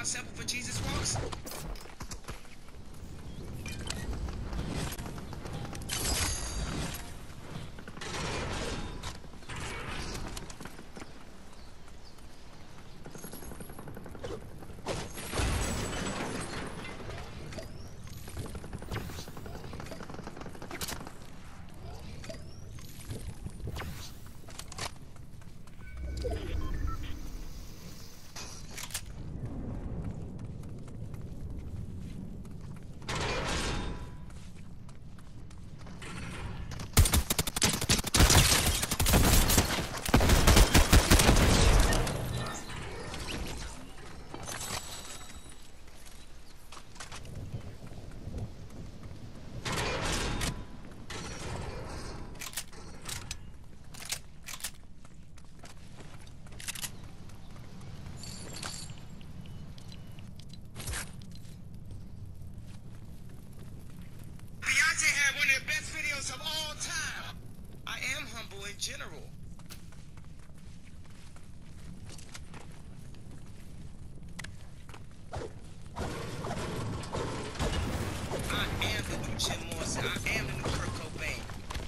sample for Jesus Walks? One of the best videos of all time. I am humble in general. I am the new Jim Morrison. I am the new Kurt Cobain.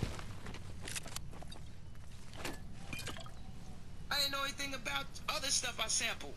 I didn't know anything about other stuff I sampled.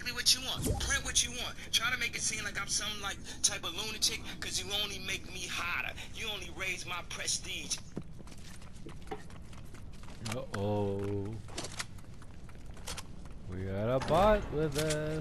exactly what you want. Print what you want. Try to make it seem like I'm some like type of lunatic, cause you only make me hotter. You only raise my prestige. Uh-oh. We got a bot with us.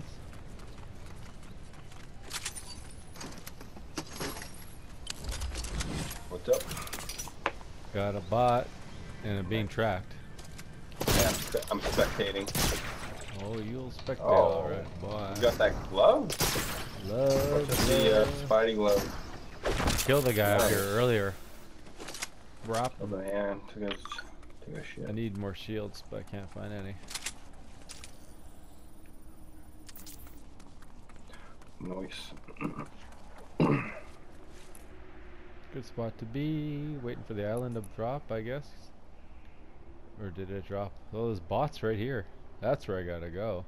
What's up? Got a bot and it being tracked. Yeah, I'm spectating. Oh, you'll spectate, Oh, alright, boy. you got that glove? Love, What's the Spidey glove? Killed the guy up Nice. here earlier. Drop Oh him. man, took a shit. I need more shields, but I can't find any. Nice. Good spot to be. Waiting for the island to drop, I guess. Or did it drop? Oh, there's bots right here. That's where I gotta go.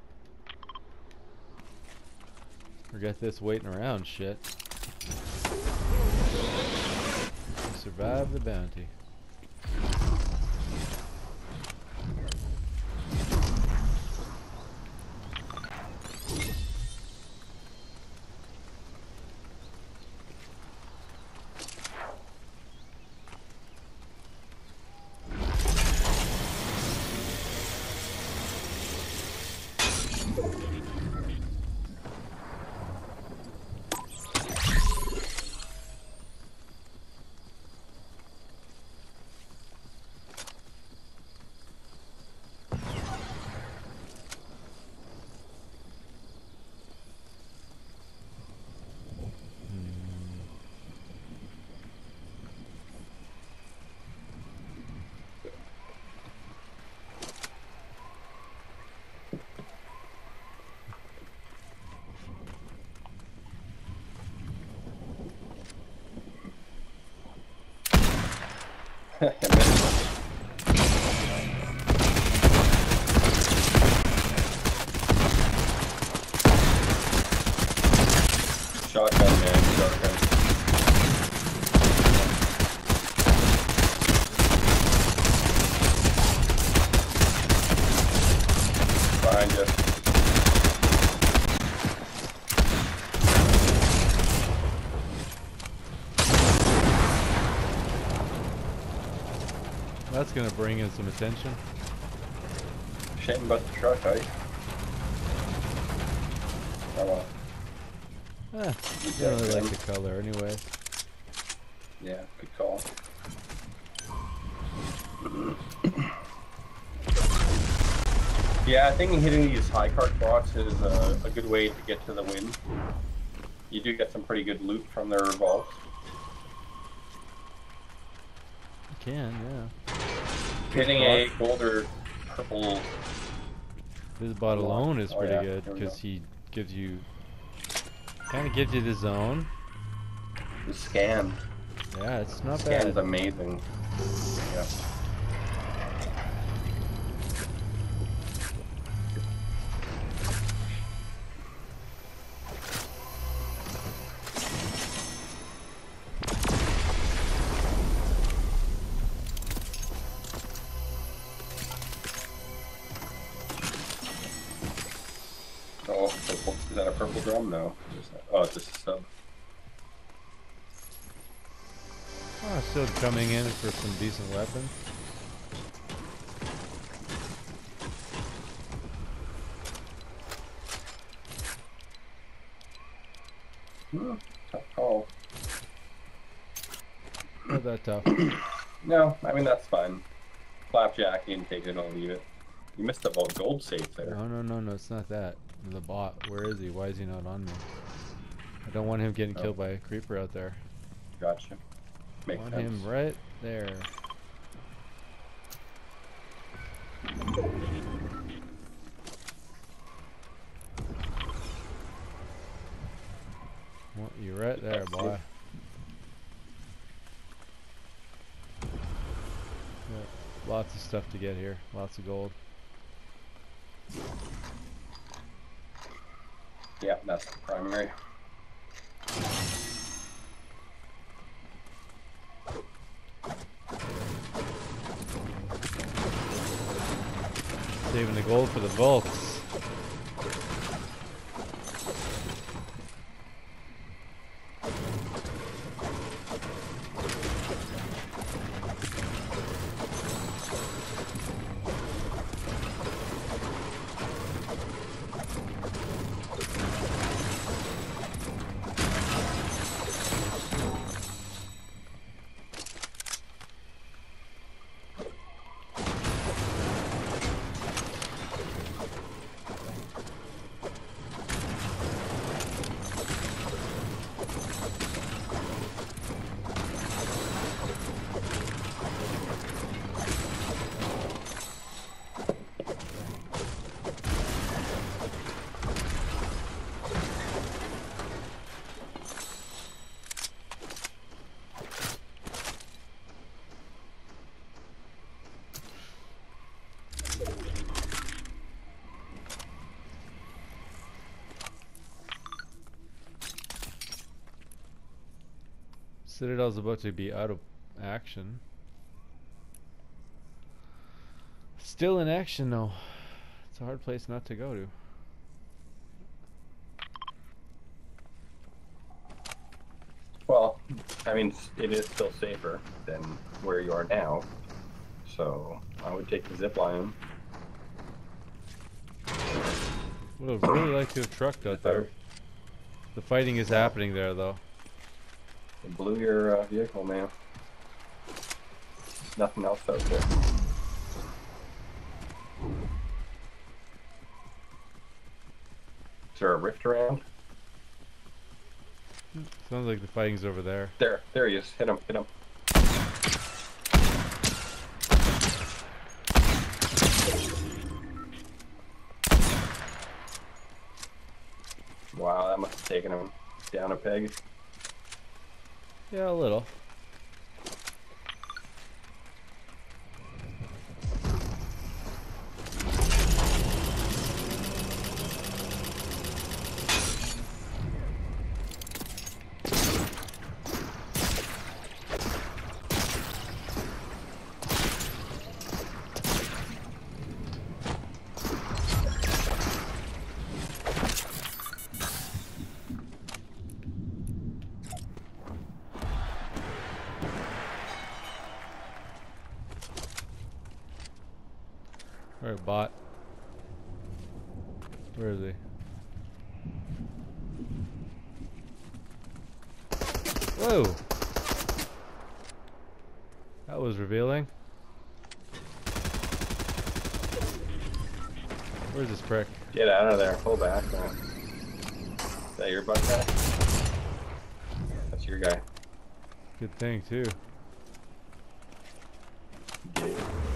Forget this waiting around shit. Survive the bounty. Shotgun, man, shotgun. Behind you. That's gonna bring in some attention. Shame about the truck, right? Oh well. I don't really like the color anyway. Yeah, good call. Yeah, I think hitting these high cart bots is a good way to get to the win. You do get some pretty good loot from their vaults. You can, yeah. Hitting a gold or purple. This bot alone is Oh, pretty yeah, good there we because go. he gives you, kind of gives you the zone. The scan. Yeah, it's not Scan's bad. amazing. Yeah. Oh, purple. Is that a purple drum? No. Oh, it's just a sub. Oh, still coming in for some decent weapons. Tough call. Not that tough. No, I mean that's fine. Flapjack, you can take it or leave it. You missed the gold safe there. No, it's not that. The bot, where is he? Why is he not on me? I don't want him getting killed by a creeper out there. Gotcha. I Makes want sense. him right there. Want you right there, boy. Yeah, lots of stuff to get here. Lots of gold. Yeah, that's the primary. Saving the gold for the vaults. Citadel's about to be out of action. Still in action though. It's a hard place not to go to. Well, I mean, it is still safer than where you are now. So I would take the zip line. Would have really liked to have trucked out there. The fighting is happening there though. It blew your vehicle, man. Nothing else out there. Is there a rift around? Sounds like the fighting's over there. There he is. Hit him, hit him. Wow, that must have taken him down a peg. Yeah, a little. Alright, bot. Where is he? Whoa! That was revealing. Where's this prick? Get out of there. Pull back. Is that your butt guy? That's your guy. Good thing, too. Yeah.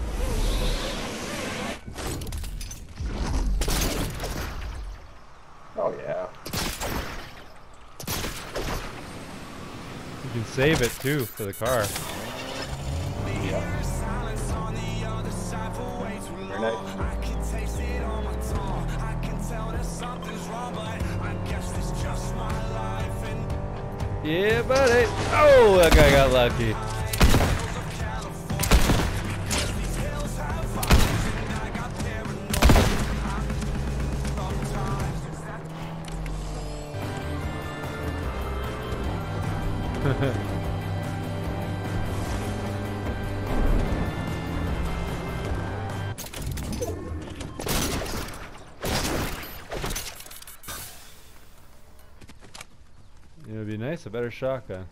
Oh yeah. You can save it, too, for the car. Yeah. Very nice. Yeah, buddy! Oh, that guy got lucky. It would be nice, a better shotgun.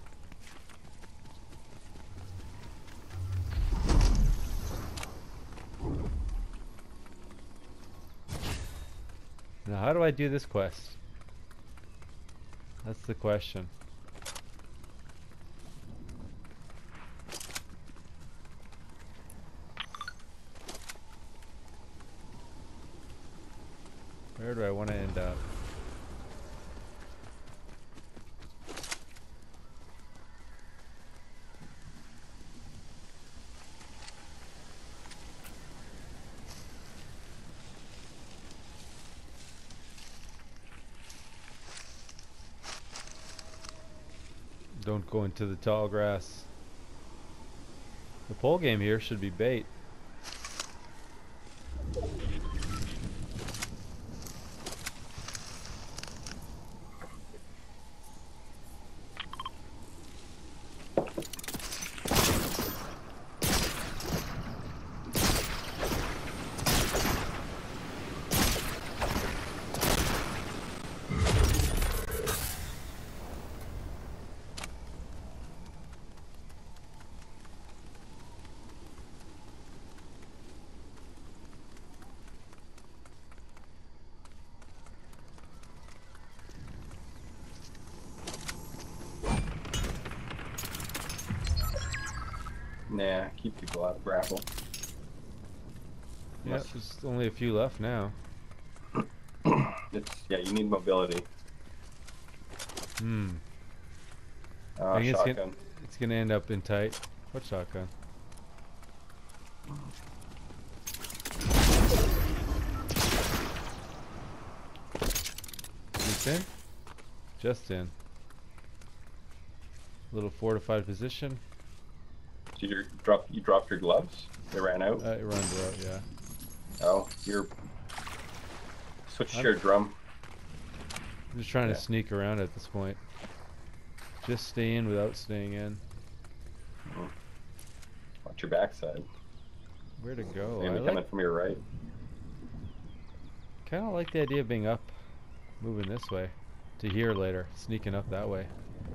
Now, how do I do this quest? That's the question. Where do I want to end up? Don't go into the tall grass. The pole game here should be bait. Nah, keep people out of grapple. Yeah, there's only a few left now. Yeah, you need mobility. I think Shotgun. it's gonna end up in tight. What shotgun? It's in? Just in. Little fortified position. Did you dropped your gloves? They ran out. It runs out, yeah. Oh, you're switch to your drum. I'm just trying to sneak around at this point. Just stay in without staying in. Watch your backside. Where to go? They're gonna be coming from your right. Kind of like the idea of being up, moving this way, to here later, sneaking up that way.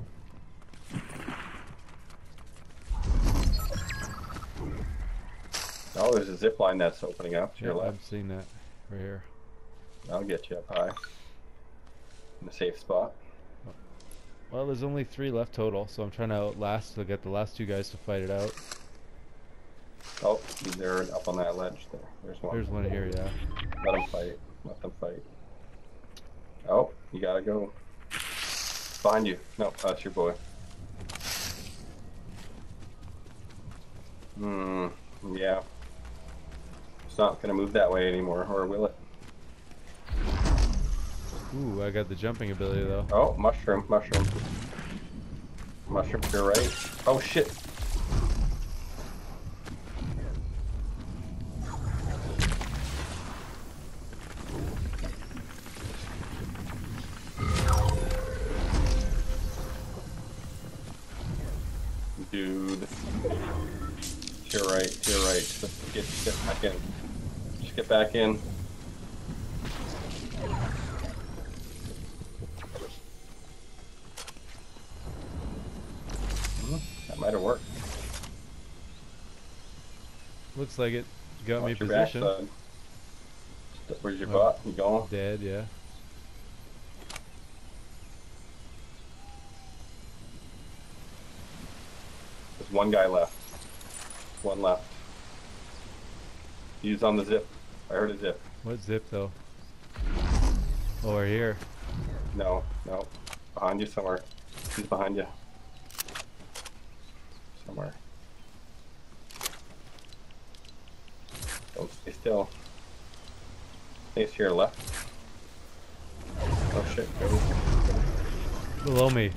Oh, there's a zip line that's opening up to your left. I've seen that right here. I'll get you up high. In a safe spot. Well, there's only 3 left total, so I'm trying to outlast to get the last 2 guys to fight it out. Oh, they're up on that ledge there. There's one. There's one here, yeah. Let them fight. Let them fight. Oh, you gotta go. Behind you. No, that's your boy. Yeah. It's not gonna move that way anymore, or will it? Ooh, I got the jumping ability though. Oh, mushroom, mushroom. Mushroom to your right. Oh shit! Dude. To your right, to your right. Just get back in. Just get back in. That might have worked. Looks like it got me Watch your position. backside. Where's your bot? You going? Dead, yeah. There's one guy left. One left. He's on the zip. I heard a zip. What zip though? Oh, we're here. No, no. Behind you somewhere. He's behind you. Somewhere. Don't stay still. I think it's to your left. Oh shit, go. Below me.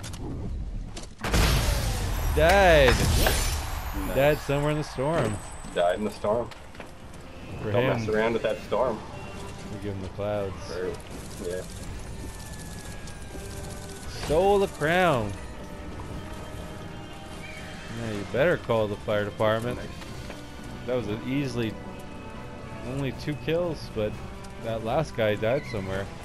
Died! Nice. Died somewhere in the storm. Died in the storm. For Don't him, mess around with that storm. we give him the clouds. Yeah. Stole the crown. Yeah, you better call the fire department. That was an easily only 2 kills, but that last guy died somewhere.